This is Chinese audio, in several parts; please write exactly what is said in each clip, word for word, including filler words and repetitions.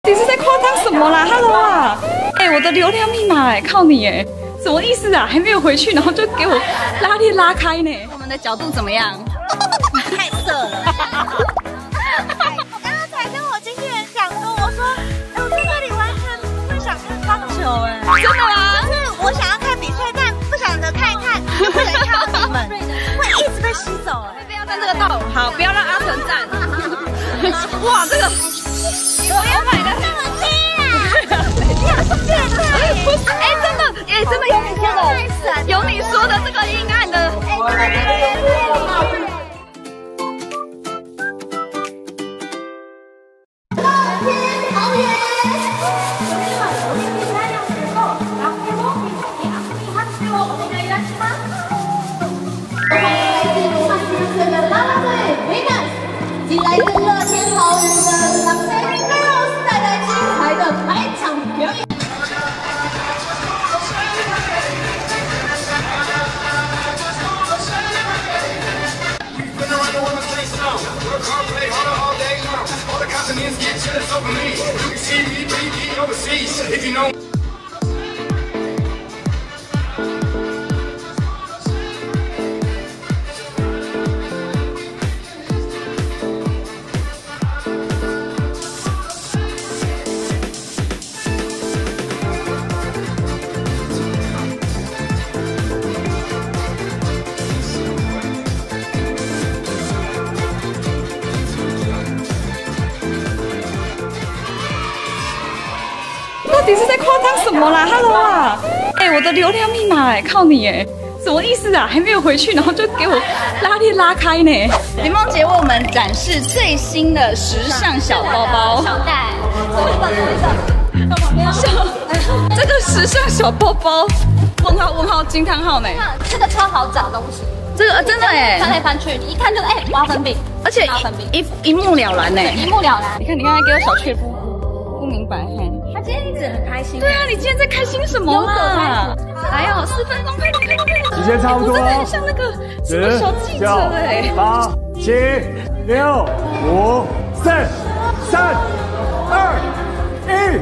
你是在夸张什么啦 ？Hello 啊！哎、欸，我的流量密码哎、欸，靠你哎、欸，什么意思啊？还没有回去，然后就给我拉链拉开呢、欸。我们的角度怎么样？ 太色了！我刚刚才跟我经纪人讲说，我说，哎、欸，我在这里完全不会想看棒球哎、欸， 真的吗？ 就是我想要看比赛，但不想着看一看，就不能看到你们，会一直被吸走哎、欸。 不要站这个道，好，不要让阿成站。哇，这个。我要买的那么低啊！你好是变态！不是，哎，真的，哎，真的有你说的，有你说的这个阴暗的。 进来自乐天桃园的浪飞 Girls 带来精彩的开场表演。 到底是在夸张什么啦 ？Hello 啊！哎、欸，我的流量密码哎、欸，靠你哎、欸，什么意思啊？还没有回去，然后就给我拉链拉开呢、欸。林梦洁为我们展示最新的时尚小包包， 小袋， 小这个时尚小包包，问号问号惊叹号呢、欸。 这个超好找东西， 这个、呃、真的哎、欸， 翻来翻去，你一看就是哎，挖粉饼， 而且一一一目了然呢、欸， 一目了然。 你看，你看，给我小雀夫，不明白嘿。 他今天一直很开心。 对啊，你今天在开心什么啊？还有四分钟，快点快点快点！ 时间差不多， 我真的很像那个什么小记者哎。 八七六五四三二一。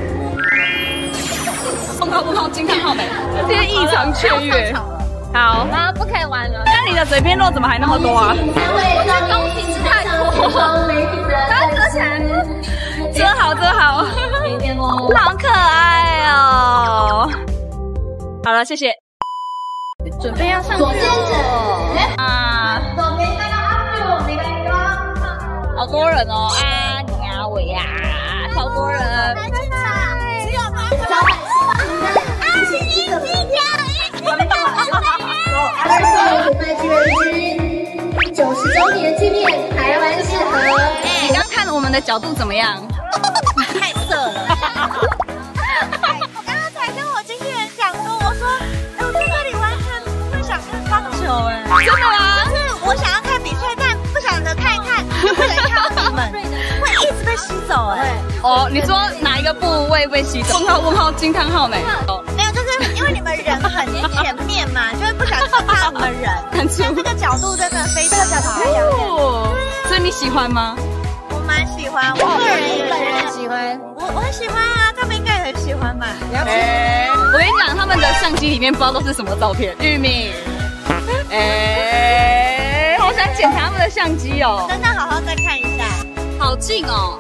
问号问号惊叹号没？今天异常雀跃。好， 啊，不可以玩了。 那你的嘴边肉怎么还那么多啊？ 我的东西吃太多，把它遮起来。 遮好遮好，好可爱哦。好了，谢谢。准备要上课啊！好多人哦，啊你啊我呀，超多人。 只有八个。啊，是一起跳， 二十岁军九十周年纪念台湾适合。 哎，刚看我们的角度怎么样？ 太色了！我刚刚才跟我经纪人讲说，我说，哎，我在这里完全不会想看棒球哎， 真的吗？ 就是我想要看比赛，但不想着看一看，就不能看到你们，会一直被吸走哎。 哦，你说哪一个部位被吸走？问号问号惊叹号呢？ 没有，就是因为你们人很前面嘛，就是不想看到你们人。 看出这个角度真的非常好。 哦，所以你喜欢吗？ 我蛮喜欢，我个人也本人喜欢，我我很喜欢啊，他们应该也很喜欢吧？ 哎，我跟你讲，他们的相机里面不知道都是什么照片，玉米。哎，好想检查他们的相机哦。 真的好好再看一下， 好近哦。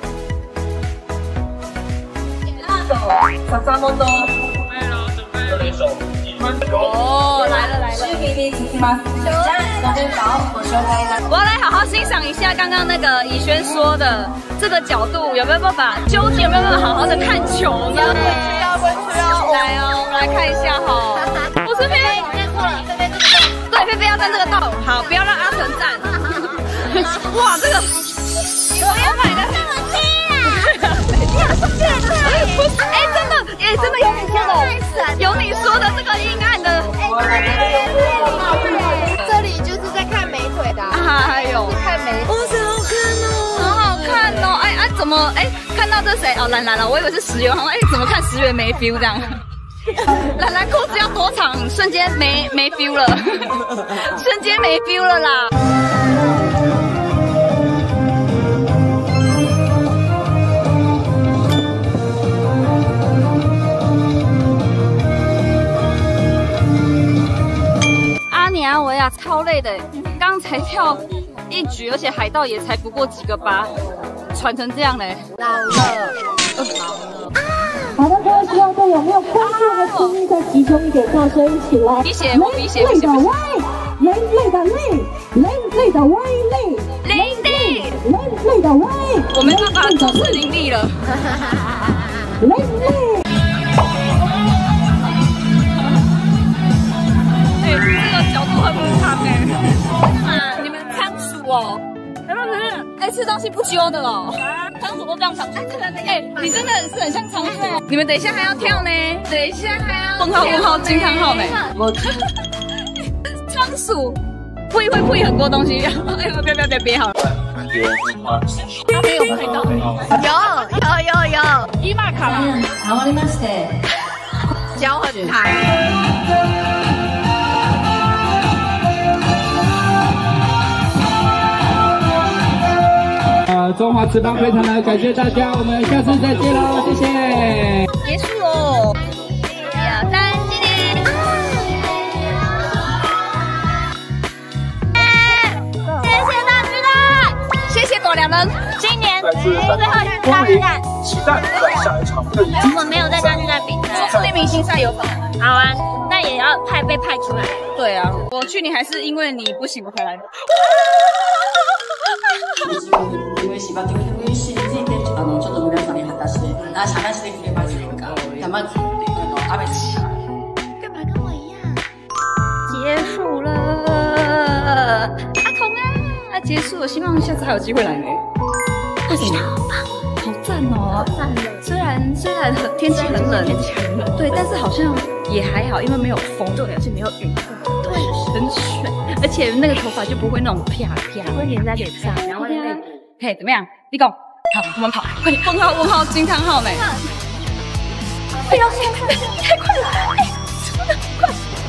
三三分钟。 哦，来了来了。我要来好好欣赏一下刚刚那个以轩说的这个角度，有没有办法？究竟有没有办法好好的看球呢？ 要回去要回去哦。 来哦，我们来看一下哈。我这边认错了，这边这边。 对，菲菲要站这个道，好，不要让阿成站。哇，这个我要买的那么低啊！你好是变态！不是，哎，真的，哎，真的有你说的，有你说的这个阴暗的。 这里就是在看美腿的， 还有看美腿。哇塞，好看哦， 好好看哦！哎哎，怎么哎看到这谁哦？兰兰了，我以为是石原，哎，怎么看石原没 feel 这样？兰兰裤子要多长？瞬间没没 feel 了，瞬间没 feel 了啦。 呀，超累的，刚才跳一局，而且海盗也才不过几个八，喘成这样嘞， 老了，老了。 好的，各位希望队友没有关注和注意，再集中一点，大声一起来。 鼻血，我鼻血， 累的歪，累累的累，累累的歪累， 累累， 累累的歪。 我没办法主持伶俐了。 累累。 哎，这个角度很不长哎。你们仓鼠哦？不是不是，哎，吃东西不揪的哦。仓鼠都这样长。哎，你真的是很像仓鼠。你们等一下还要跳呢，等一下还要。问号问号惊叹号呢？我仓鼠会会会很多东西。哎，不要不要不要别好了。他没有拍到。 有有有有， 伊玛卡啦。 好，わかりました。 脚很长。 呃，中华职棒非常的感谢大家，我们下次再见喽，谢谢。 结束喽。两三七零。谢谢大巨蛋，谢谢狗粮人。今年最后一次大巨蛋， 期待在下一场更如果没有在大巨蛋比赛， 说不定明星赛有可能。 好啊，那也要派被派出来。 对啊，我去年还是因为你不行我才来。 因为しばきの福祉についてあのちょっと皆さんに果たして話してくれませんか？まずあの阿部ち。 干嘛跟我一样？ 结束了，阿童啊，啊结束了，希望下次还有机会来呢。为什么？好赞哦！赞的。虽然虽然很天气很冷，天气很冷，对，但是好像也还好，因为没有风，对，而且没有雨，对，很水，而且那个头发就不会那种啪啪， 会粘在脸上，然后那个。 嘿，怎么样？立功，好，我们跑，快点！问号问号惊叹号呢？不要先看，太快了！哎，真的快！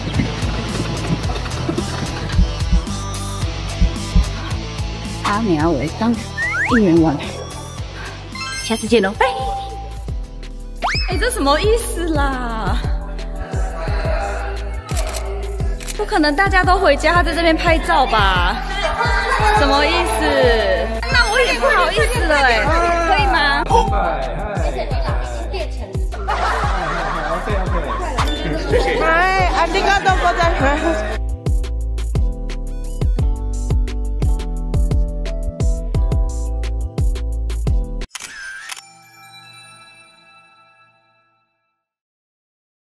阿美阿伟刚应援完，下次见喽！拜。哎，这什么意思啦？不可能大家都回家，他在这边拍照吧？什么意思？那我也不好意思了哎，可以吗？ 谢谢你啦，已经变成。 OK OK，谢谢。 哎，ありがとうございます。